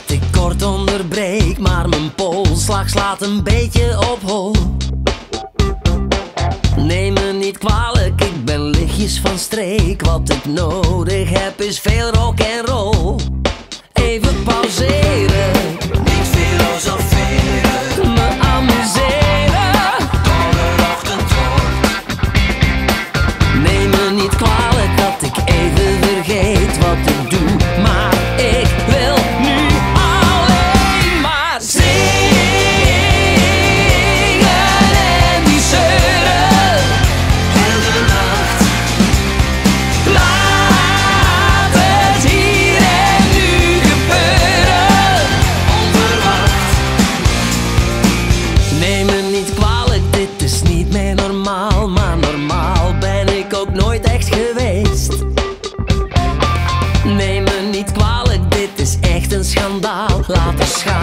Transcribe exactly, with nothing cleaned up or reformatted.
ik kort onderbreek, maar mijn polsslag slaat een beetje op hol. Neem me niet kwalijk, ik ben lichtjes van streek. Wat ik nodig heb is veel rock en roll. Even pauzeren, niet filosoferen, me amuseren door de ochtend door. Neem me niet kwalijk dat ik even vergeet wat ik doe, maar ik wil nu alleen maar zingen en die zeuren Heel de nacht, laat het hier en nu gebeuren. onverwacht. Neem me niet kwalijk, dit is niet meer normaal, maar normaal ben ik ook nooit echt geweest. Neem me niet kwalijk, dit is echt een schandaal. Laat de schaam